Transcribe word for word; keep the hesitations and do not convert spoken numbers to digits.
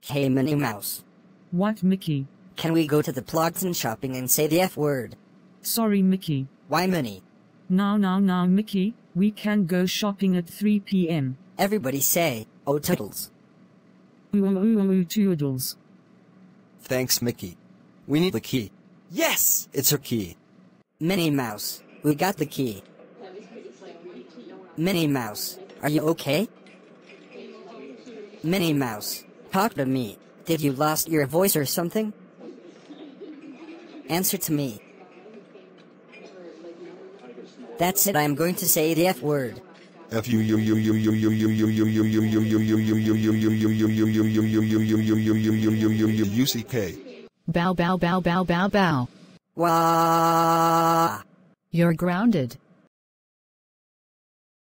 Hey Minnie Mouse. What, Mickey? Can we go to the Plogaton shopping and say the F word? Sorry, Mickey. Why Minnie? Now, now, now, Mickey, we can go shopping at three p m Everybody say, oh toodles. Ooh, ooh, ooh, ooh, toodles. Thanks, Mickey. We need the key. Yes! It's her key. Minnie Mouse, we got the key. Minnie Mouse, are you okay? Minnie Mouse, talk to me. Did you lost your voice or something? Answer to me. That's it, I am going to say the F word. F U U U U U U U U U U U U U U U U U U C K. Bow bow bow bow bow bow. Wah! You're grounded.